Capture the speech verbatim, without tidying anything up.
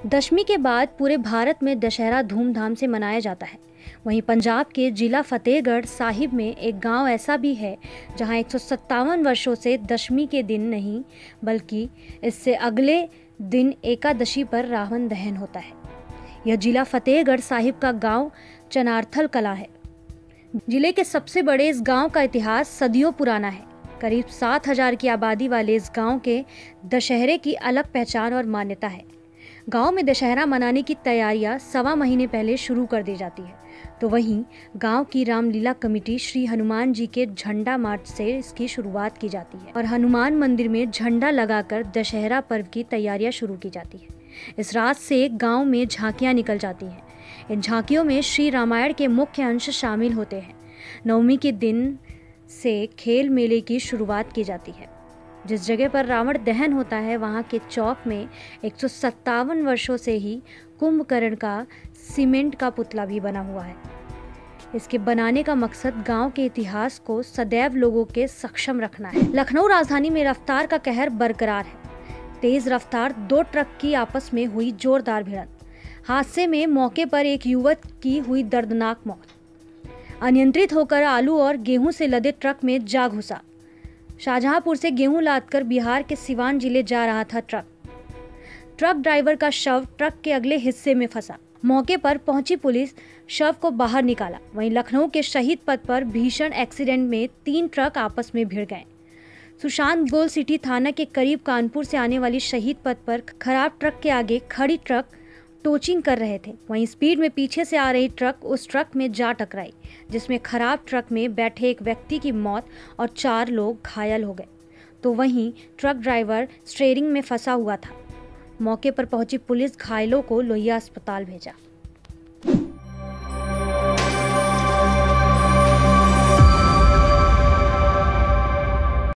दशमी के बाद पूरे भारत में दशहरा धूमधाम से मनाया जाता है। वहीं पंजाब के जिला फतेहगढ़ साहिब में एक गांव ऐसा भी है जहां एक सौ सत्तावन वर्षों से दशमी के दिन नहीं बल्कि इससे अगले दिन एकादशी पर रावण दहन होता है। यह जिला फतेहगढ़ साहिब का गांव चनारथल कला है। जिले के सबसे बड़े इस गांव का इतिहास सदियों पुराना है। करीब सात हजार की आबादी वाले इस गांव के दशहरे की अलग पहचान और मान्यता है। गांव में दशहरा मनाने की तैयारियां सवा महीने पहले शुरू कर दी जाती है, तो वहीं गांव की रामलीला कमेटी श्री हनुमान जी के झंडा मार्च से इसकी शुरुआत की जाती है और हनुमान मंदिर में झंडा लगाकर दशहरा पर्व की तैयारियां शुरू की जाती है। इस रात से गांव में झांकियां निकल जाती हैं। इन झांकियों में श्री रामायण के मुख्य अंश शामिल होते हैं। नवमी के दिन से खेल मेले की शुरुआत की जाती है। जिस जगह पर रावण दहन होता है वहां के चौक में एक सौ सत्तावन वर्षों से ही कुंभकर्ण का सीमेंट का पुतला भी बना हुआ है। इसके बनाने का मकसद गांव के इतिहास को सदैव लोगों के सक्षम रखना है। लखनऊ राजधानी में रफ्तार का कहर बरकरार है। तेज रफ्तार दो ट्रक की आपस में हुई जोरदार भिड़ंत। हादसे में मौके पर एक युवक की हुई दर्दनाक मौत। अनियंत्रित होकर आलू और गेहूं से लदे ट्रक में जा घुसा। शाहजहांपुर से गेहूं लादकर बिहार के सिवान जिले जा रहा था ट्रक। ट्रक ड्राइवर का शव ट्रक के अगले हिस्से में फंसा। मौके पर पहुंची पुलिस शव को बाहर निकाला। वहीं लखनऊ के शहीद पथ पर भीषण एक्सीडेंट में तीन ट्रक आपस में भिड़ गए। सुशांत गोल सिटी थाना के करीब कानपुर से आने वाली शहीद पथ पर खराब ट्रक के आगे खड़ी ट्रक टोचिंग कर रहे थे। वहीं स्पीड में पीछे से आ रही ट्रक उस ट्रक में जा टकराई, जिसमें खराब ट्रक में बैठे एक व्यक्ति की मौत और चार लोग घायल हो गए, तो वहीं ट्रक ड्राइवर स्टीयरिंग में फंसा हुआ था। मौके पर पहुंची पुलिस घायलों को लोहिया अस्पताल भेजा।